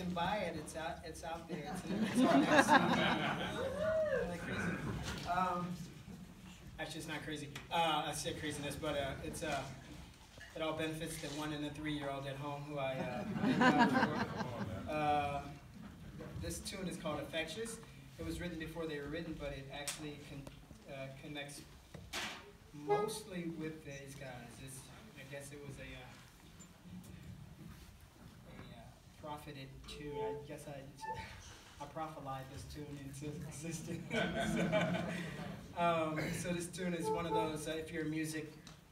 can buy it. It's out there. It's on that CD. Like crazy. Actually, it's not crazy. I said craziness, but it all benefits the 1 and the 3-year-old at home who I thank God for. This tune is called Affectious. It was written before they were written, but it actually connects mostly with these guys. I guess it was a profited tune. I guess I prophelied this tune into existence. So this tune is one of those, if you're a musician,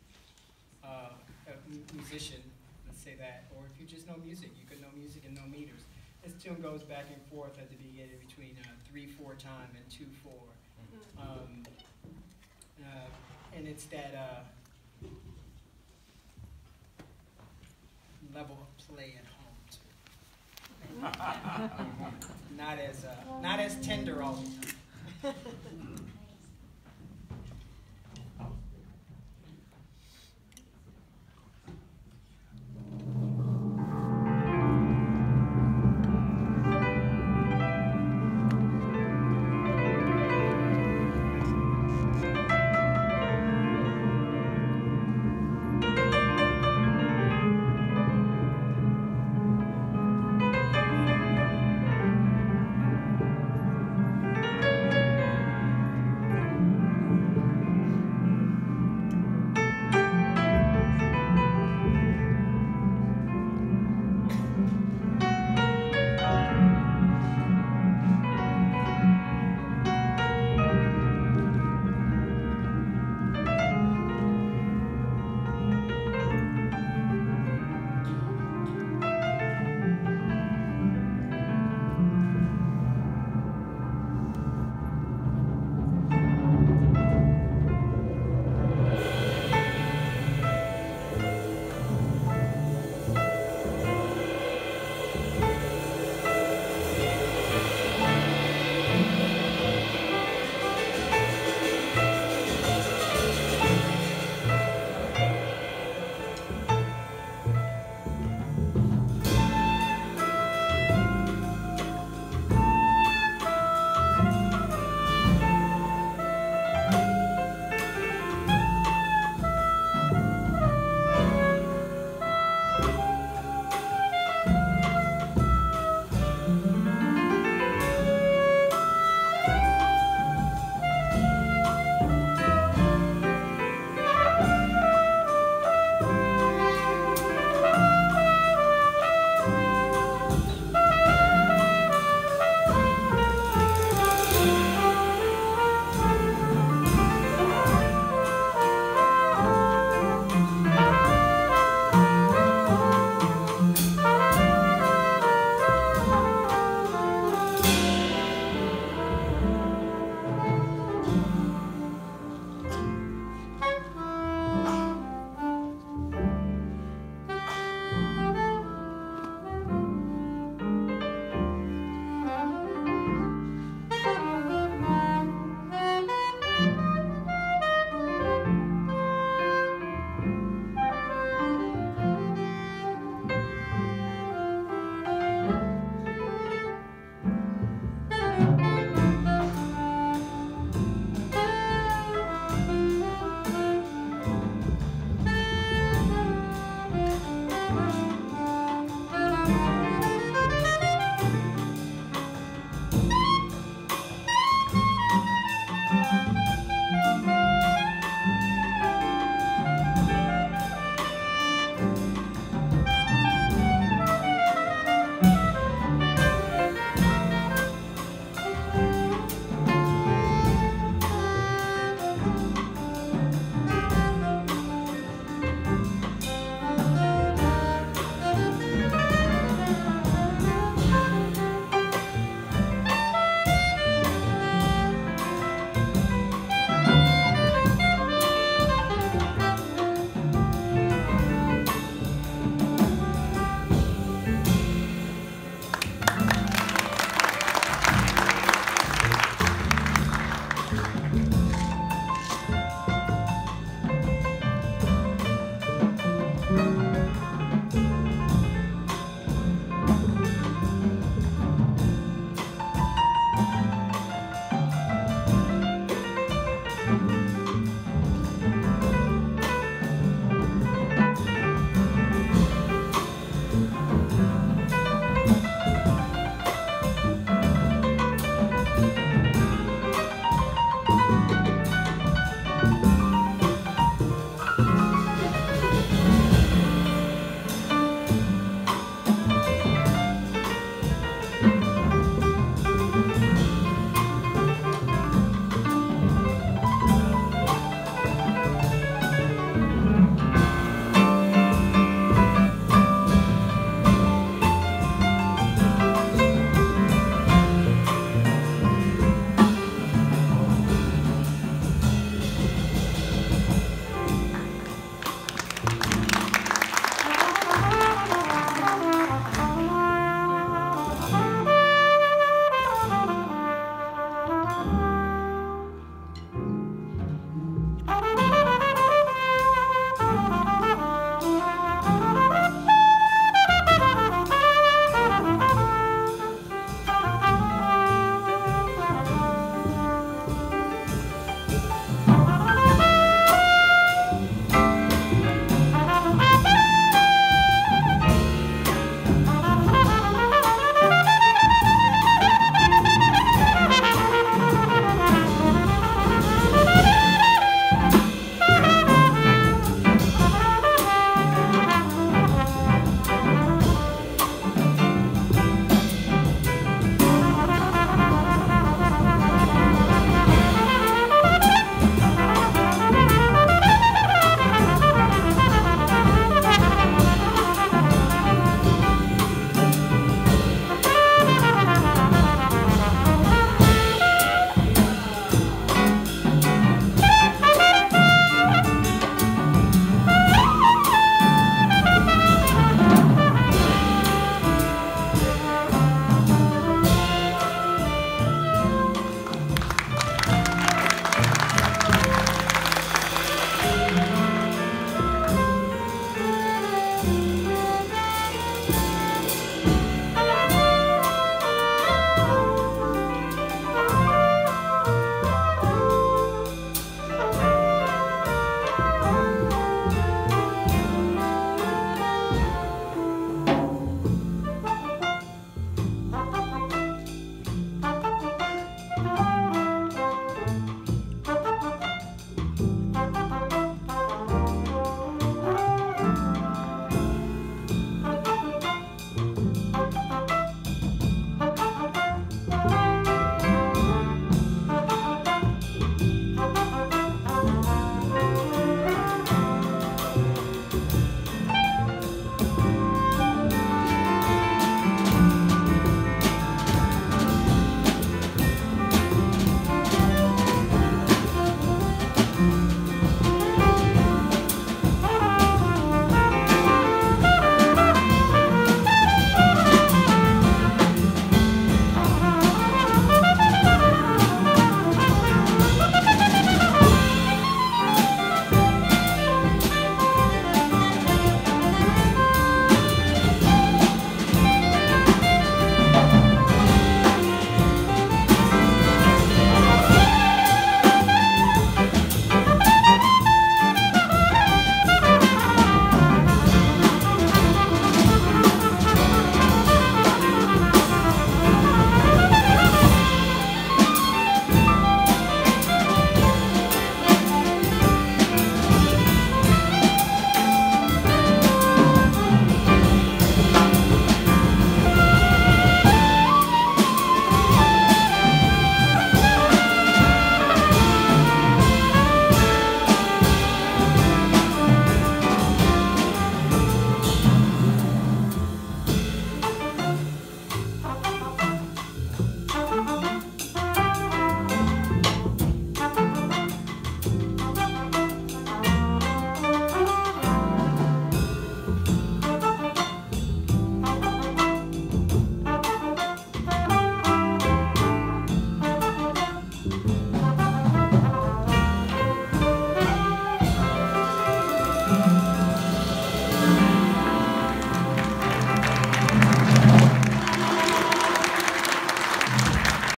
let's say that, or if you just know music, you could know music and know meters. This tune goes back and forth at the beginning between 3/4 time and 2/4. And it's that level of play at home. Not as tender all the time.